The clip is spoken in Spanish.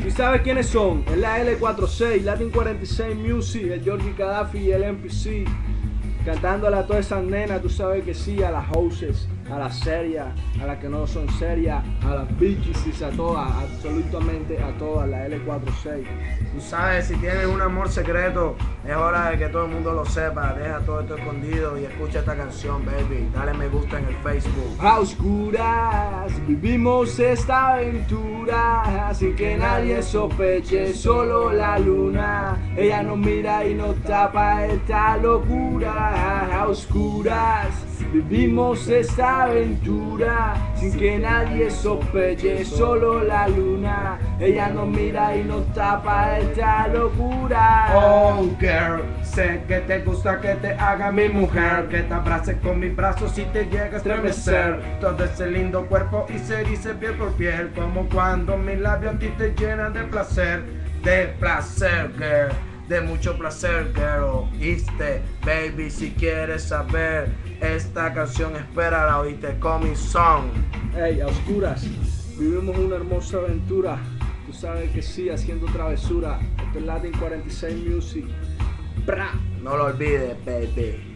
¿Y sabes quiénes son? Es la L46, Latin 46 Music, el Georgie Gaddafi y el MPC. Cantándole a todas esas nenas, tú sabes que sí, a las houses, a las serias, a las que no son serias, a las bitches, a todas, absolutamente a todas, la L46. Tú sabes, si tienes un amor secreto, es hora de que todo el mundo lo sepa. Deja todo esto escondido y escucha esta canción, baby. Dale me gusta en el Facebook. A oscuras vivimos esta aventura sin que nadie sospeche, solo la luna. Ella nos mira y nos tapa esta locura. A oscuras vivimos esta aventura sin que nadie sospeche, solo la luna. Ella nos mira y nos tapa esta locura. Oh girl, sé que te gusta que te haga mi mujer, que te abrace con mis brazos y te llega a estremecer todo ese lindo cuerpo y se dice piel por piel, como cuando mis labios a ti te llenan de placer, girl, de mucho placer, girl. Oíste, baby, si quieres saber esta canción, espérala, oíste, Coming Song. Hey, a oscuras vivimos una hermosa aventura. Tú sabes que sí, haciendo travesura. Esto es Latin 46 Music. Bra. No lo olvides, baby.